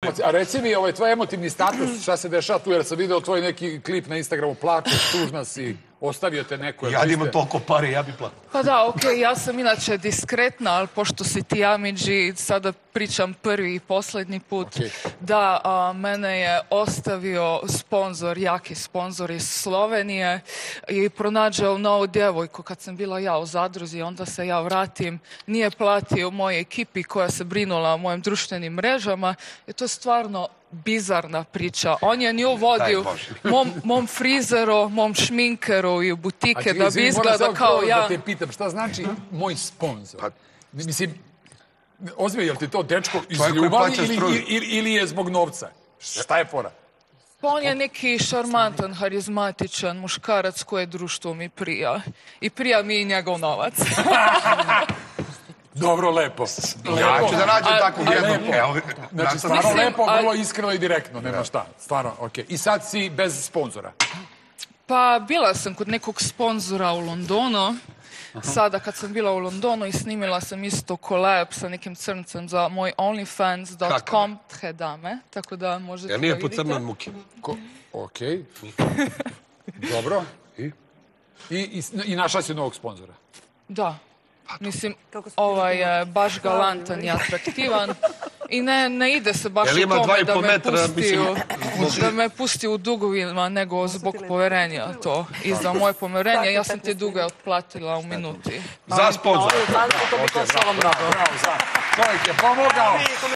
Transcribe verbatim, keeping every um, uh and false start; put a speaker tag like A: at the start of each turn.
A: A reci mi, ovaj tvoj emotivni status, šta se dešava tu, jer sam video tvoj neki klip na Instagramu, plačeš, tužna si, ostavio te neko.
B: Ja imam toliko pare, ja bi platio.
C: Pa da, okej, ja sam inače diskretna, ali pošto si ti Amidži, sada pričam prvi i posljednji put, da a, mene je ostavio sponzor, jaki sponzor iz Slovenije i pronađao novu djevojku kad sam bila ja u zadruzi, onda se ja vratim, nije platio mojoj ekipi koja se brinula o mojim društvenim mrežama i to je stvarno bizarna priča. On je nju vodio mom, mom frizeru, mom šminkeru i u butike da bi izgleda kao ja.
A: Da te pitam, šta znači moj sponzor? Mislim, ozbiljno, je li ti to dečko iz ljubavi ili, ili, ili je zbog novca? Šta je fora?
C: Pa on je neki šarmantan, harizmatičan muškarac koje društvo mi prija. I prija mi i njegov novac.
A: Dobro, lepo.
B: Ja ću da nađem takvu jednu.
A: Znači, stvarno lepo, vrlo iskreno i direktno, nema šta. Stvarno, okej. I sad si bez sponzora?
C: Pa bila sam kod nekog sponzora u Londonu. Sada kad sam bila u Londonu i snimila sam isto kolab sa nekim crncem za moj onlyfans dot com tre dame, tako da možete da vidite.
B: Ja nije po crnom muki.
A: Okej. Dobro. I? I našla si novog sponzora?
C: Da. Mislim, ovaj je baš galantan i atraktivan i ne, ne ide se baš u tome da me, pusti u, da me pusti u dugovima, nego zbog poverenja to. I za moje poverenje, ja sam te duge otplatila u minuti.
B: Za sponzor.
A: Bravo, bravo, za. Čovjek je pomogao.